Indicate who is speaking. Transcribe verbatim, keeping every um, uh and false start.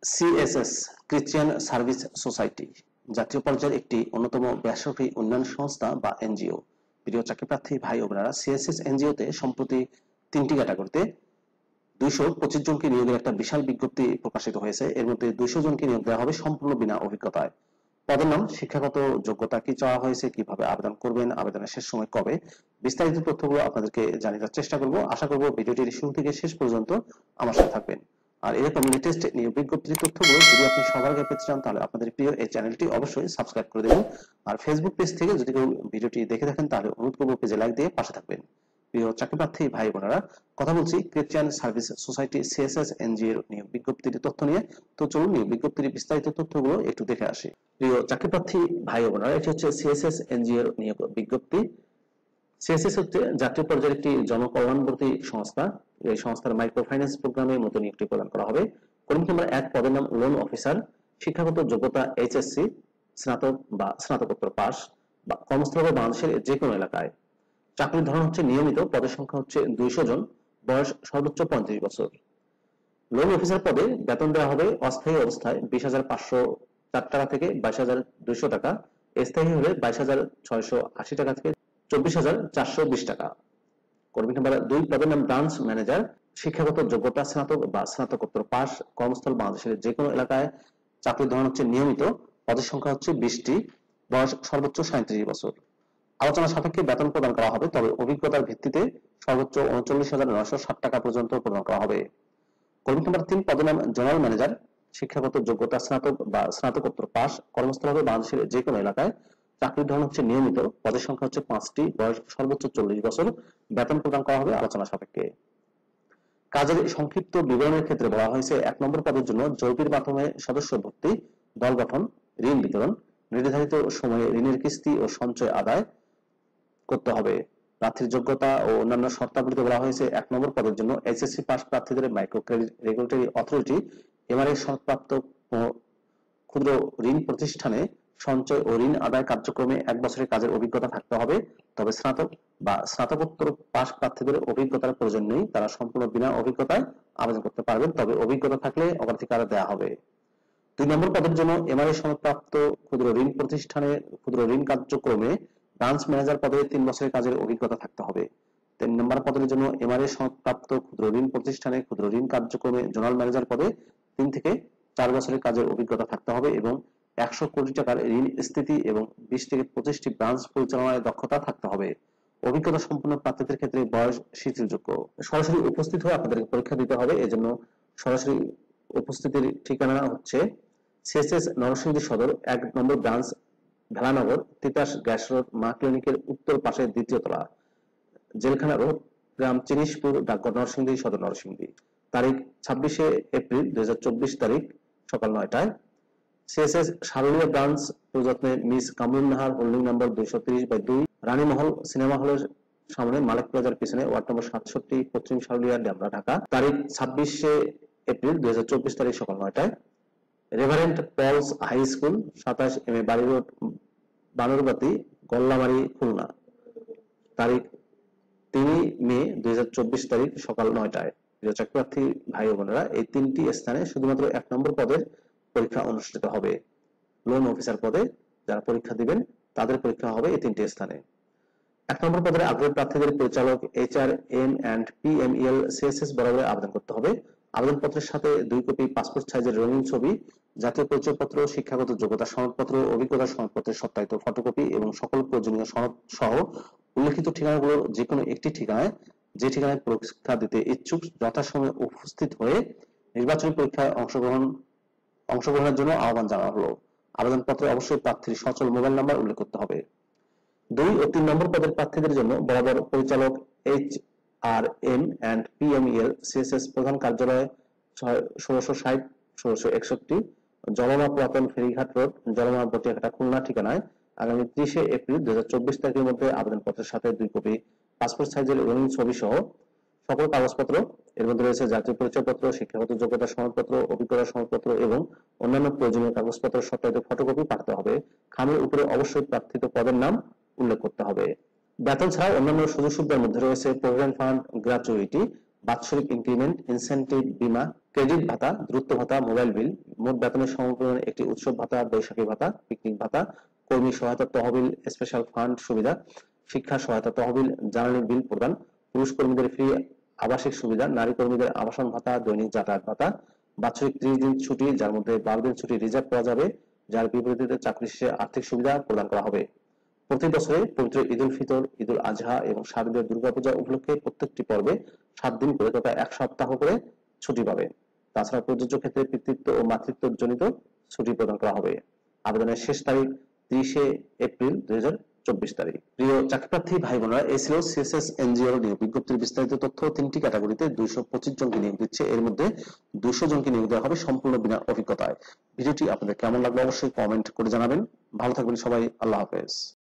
Speaker 1: CSS Christian service society জাতীয় পর্যায়ের একটি অন্যতম বেসরকারি উন্নয়ন সংস্থা বা এনজিও। প্রিয় চাকরিপ্রার্থী ভাই ও বোনেরা, সিএসএস এনজিওতে সম্প্রতি তিনটি ক্যাটাগরিতে দুইশো পঁচিশ জনকে নিয়োগের একটা বিশাল বিজ্ঞপ্তি প্রকাশিত হয়েছে। এর মধ্যে দুইশো জনকে নিয়োগ দেওয়া হবে সম্পূর্ণ বিনা অভিজ্ঞতায়। পদের নাম, শিক্ষাগত যোগ্যতা কি চাওয়া হয়েছে, কিভাবে আবেদন করবেন, আবেদনের শেষ সময় কবে, বিস্তারিত তথ্যগুলো আপনাদেরকে জানিয়ে দেওয়ার চেষ্টা করব। আশা করব ভিডিওটির শুরু থেকে শেষ পর্যন্ত আমার সাথে থাকবেন। আর এরকম লেটেস্ট নিয়োগ বিজ্ঞপ্তির তথ্যগুলো যদি আপনি সবার আগে পেতে চান তাহলে আপনাদের প্রিয় এই চ্যানেলটি অবশ্যই সাবস্ক্রাইব করে দেবেন। আর ফেসবুক পেজ থেকে যদি কেউ ভিডিওটি দেখে থাকেন তাহলে অনুরোধ করব পেজে লাইক দিয়ে পাশে থাকবেন। প্রিয় চাকরিপ্রার্থী ভাই বোনেরা, কথা বলছি ক্রিশ্চিয়ান সার্ভিস সোসাইটি সিএসএস এনজিওর নিয়োগ বিজ্ঞপ্তির তথ্য নিয়ে। তো চলুন নিয়োগ বিজ্ঞপ্তির বিস্তারিত তথ্যগুলো একটু দেখে আসি। প্রিয় চাকরিপ্রার্থী ভাই বোনেরা, এটি হচ্ছে সিএসএস এনজিওর নিয়োগ বিজ্ঞপ্তি। সিএসএস হচ্ছে জাতীয় পর্যায়ের একটি জনকল্যাণবর্তী সংস্থা। এই সংস্থার মাইক্রো ফাইন্যান্স প্রোগ্রামের মতো নিয়োগটি প্রদান করা হবে। কর্মী নাম্বার এক, পদের নাম লোন অফিসার। শিক্ষাগত যোগ্যতা এইচএসসি, স্নাতক বা স্নাতকোত্তর পাস বা কর্মস্থল বা বাংলাদেশের যে কোনো এলাকায়। চাকরির ধরন হচ্ছে নিয়মিত, পদের সংখ্যা হচ্ছে দুইশো জন, বয়স সর্বোচ্চ পঁয়ত্রিশ বছর। লোন অফিসার পদে বেতন দেওয়া হবে অস্থায়ী অবস্থায় বিশ হাজার পাঁচশো চার টাকা থেকে বাইশ হাজার দুইশো টাকা, স্থায়ী হলে বাইশ হাজার ছয়শো আশি টাকা থেকে চব্বিশ হাজার চারশো বিশ টাকা। কর্মী নাম্বার দুই, পদের নাম ব্রাঞ্চ ম্যানেজার। শিক্ষাগত যোগ্যতা স্নাতক বা স্নাতকোত্তর পাস, কর্মস্থল বাংলাদেশের যে কোনো এলাকায়। চাকরির ধরন হচ্ছে নিয়মিত, পদের সংখ্যা হচ্ছে বিশটি, বয়স সর্বোচ্চ সাঁত্রিশ বছর। আলোচনা সাপেক্ষে বেতন প্রদান করা হবে, তবে অভিজ্ঞতার ভিত্তিতে সর্বোচ্চ উনচল্লিশ হাজার নয়শো ষাট টাকা পর্যন্ত প্রদান করা হবে। কর্মী নাম্বার তিন, পদের নাম জেনারেল ম্যানেজার। শিক্ষাগত যোগ্যতা স্নাতক বা স্নাতকোত্তর পাস, কর্মস্থল হবে বাংলাদেশের যে কোনো এলাকায়। চাকরির ধরন হচ্ছে নিয়মিত, পদের সংখ্যা হচ্ছে পাঁচটি, বয়স সর্বোচ্চ চল্লিশ বছর। বেতন প্রদান করা হবে আলোচনা সাপেক্ষে। কাজের সংক্ষিপ্ত বিবরণের ক্ষেত্রে বলা হয়েছে, এক নম্বর পদের জন্য জরুরির মাধ্যমে সদস্য ভর্তি, দল গঠন, ঋণ বিতরণ, নির্ধারিত সময়ে ঋণের কিস্তি ও সঞ্চয় আদায় করতে হবে। প্রার্থীর যোগ্যতা ও অন্যান্য শর্তাবলীতে বলা হয়েছে, এক নম্বর পদের জন্য এইচএসসি পাস প্রার্থীদের micro credit regulatory authority MRA সনদপ্রাপ্ত ক্ষুদ্র ঋণ প্রতিষ্ঠানে সঞ্চয় ও ঋণ আদায় কার্যক্রমে এক বছরের কাজের অভিজ্ঞতা থাকতে হবে। তবে স্নাতক বা স্নাতকোত্তর পাস প্রার্থীদের অভিজ্ঞতার প্রয়োজন নেই, তারা সম্পূর্ণ বিনা অভিজ্ঞতায় আবেদন করতে পারবেন, তবে অভিজ্ঞতা থাকলে অগ্রাধিকার দেওয়া হবে। দুই নম্বর পদের জন্য এমআরএ সনদপ্রাপ্ত ক্ষুদ্র ঋণ প্রতিষ্ঠানে ক্ষুদ্র ঋণ কার্যক্রমে ব্রাঞ্চ ম্যানেজার পদে তিন বছরের কাজের অভিজ্ঞতা থাকতে হবে। তিন নম্বর পদের জন্য এমআরএ সনদপ্রাপ্ত ক্ষুদ্র ঋণ প্রতিষ্ঠানে ক্ষুদ্র ঋণ কার্যক্রমে জোনাল ম্যানেজার পদে তিন থেকে চার বছরের কাজের অভিজ্ঞতা থাকতে হবে এবং একশো কোটি টাকার ঋণ স্থিতি এবং বিশ থেকে পঁচিশটি ব্রাঞ্চ পরিচালনায় দক্ষতা থাকতে হবে। অভিজ্ঞতা সম্পন্ন প্রার্থীদের ক্ষেত্রে বয়স শিথিলযোগ্য। সরাসরি উপস্থিত হয়ে আপনাদেরকে পরীক্ষা দিতে হবে, এজন্য সরাসরি উপস্থিতির ঠিকানা হচ্ছে সিএসএস নরসিংদী সদর, এক নম্বর branch, Velanagar, Titas gas road, মা ক্লিনিকের উত্তর পাশে দ্বিতীয় তলা, জেলখানা রোড, গ্রাম চিনিশপুর, ডাকঘর নরসিংদী সদর নরসিংদী। তারিখ ছাব্বিশে এপ্রিল দুই হাজার চব্বিশ তারিখ সকাল নয়টায়। সিএসএস সারুলিয়া ব্রাঞ্চ, প্রযত্নে miss Kamrun Nahar, holding number দুইশো তিরিশ বাই দুই, রানীমহল সিনেমা হলের সামনে, মালিক প্লাজার পিছনে, ওয়ার্ড নম্বর সাতষট্টি, পশ্চিম সারুলিয়া, ডেমরা, ঢাকা। তারিখ ছাব্বিশে এপ্রিল দুই হাজার চব্বিশ তারিখ সকাল নয়টায়। রেভারেন্ট পলস হাই স্কুল, সাতাশ M A Bari road, বানরবাতি, Gollamari, Khulna. তারিখ তিন মে দুই হাজার চব্বিশ তারিখ সকাল নয়টায়। প্রিয় চাকরিপ্রার্থী ভাই ও বোনেরা, এই তিনটি স্থানে শুধুমাত্র এক নম্বর পদের পরীক্ষা অনুষ্ঠিত হবে। লোন অফিসার পদে যারা পরীক্ষা দিবেন তাদের পরীক্ষা হবে এই তিনটি স্থানে। এক নম্বর পদের আগ্রহী প্রার্থীদের পরিচালক HR M and PMEL CSS বরাবর আবেদন করতে হবে। আবেদনপত্রের সাথে দুই কপি পাসপোর্ট সাইজের রঙিন ছবি, জাতীয় পরিচয়পত্র, শিক্ষাগত যোগ্যতা সনদপত্র, অভিজ্ঞতা সনদপত্রের সত্যায়িত ফটোকপি এবং সকল প্রয়োজনীয় সনদ সহ উল্লেখিত ঠিকানাগুলোর যে কোনো একটি ঠিকানায়, যে ঠিকানায় পরীক্ষা দিতে ইচ্ছুক, যথাসময়ে উপস্থিত হয়ে নির্বাচনী পরীক্ষায় অংশগ্রহণ অংশগ্রহণের জন্য আহ্বান জানানো হলো। আবেদনপত্রে অবশ্যই প্রার্থীর সচল মোবাইল নাম্বার উল্লেখ করতে হবে। দুই ও তিন নম্বর পদের প্রার্থীদের জন্য বরাবর পরিচালক H R M and PMEL CSS প্রধান কার্যালয়, ষোলোশো ষাট ষোলোশো একষট্টি, জলমা পুরাতন ফেরিঘাট রোড, জলমা বটিয়াঘাটা, খুলনা ঠিকানায় আগামী ত্রিশে এপ্রিল দুই হাজার চব্বিশ তারিখের মধ্যে আবেদনপত্রের সাথে দুই কপি পাসপোর্ট সাইজের রঙিন ছবি সহ সকল কাগজপত্র, এর মধ্যে রয়েছে জাতীয় পরিচয়পত্র, শিক্ষাগত যোগ্যতা সনদপত্র, অভিজ্ঞতা সনদপত্র এবং অন্যান্য প্রয়োজনীয় কাগজপত্র সত্যায়িত ফটোকপি পাঠাতে হবে। খামের উপরে অবশ্যই প্রার্থিত পদের নাম উল্লেখ করতে হবে। বেতন ছাড়াও অন্যান্য সুযোগ সুবিধার মধ্যে রয়েছে প্রভিডেন্ট ফান্ড, গ্র্যাচুইটি, বাৎসরিক ইনক্রিমেন্ট, ইনসেন্টিভ, বীমা, ক্রেডিট ভাতা, দ্রুত ভাতা, মোবাইল বিল, মোট বেতনের সমপরিমাণ একটি উৎসব ভাতা, বৈশাখী ভাতা, পিকনিক ভাতা, কর্মী সহায়তা তহবিল, স্পেশাল ফান্ড সুবিধা, শিক্ষা সহায়তা তহবিল, জ্বালানি বিল প্রদান, পুরুষ কর্মীদের ফ্রি আবাসিক সুবিধা, নারী কর্মীদের আবাসন ভাতা, দৈনিক যাতায়াত ভাতা, বাৎসরিক ত্রিশ দিন ছুটি যার মধ্যে বারো দিন ছুটি রিজার্ভ করা যাবে, যার বিপরীতে চাকরি শেষে আর্থিক সুবিধা প্রদান করা হবে। প্রতি বছরে পবিত্র ঈদ উল ফিতর, ঈদ উল আজহা এবং শারদীয় দুর্গাপূজা উপলক্ষে প্রত্যেকটি পর্বে সাত দিন করে তথা এক সপ্তাহ করে ছুটি পাবে। তাছাড়া প্রযোজ্য ক্ষেত্রে পিতৃত্ব ও মাতৃত্ব জনিত ছুটি প্রদান করা হবে। আবেদনের শেষ তারিখ তিরিশে এপ্রিল দুই হাজার চব্বিশ তারিখ। প্রিয় চাকরিপ্রার্থী ভাই বোনেরা, এই ছিল সিএসএস এনজিওর নিয়োগ বিজ্ঞপ্তির বিস্তারিত তথ্য। তিনটি ক্যাটাগরিতে দুইশো পঁচিশ জনকে নিয়োগ দিচ্ছে। এর মধ্যে দুইশো জনকে নিয়োগ দেওয়া হবে সম্পূর্ণ বিনা অভিজ্ঞতায়। ভিডিওটি আপনাদের কেমন লাগলো অবশ্যই কমেন্ট করে জানাবেন। ভালো থাকবেন সবাই। আল্লাহ হাফেজ।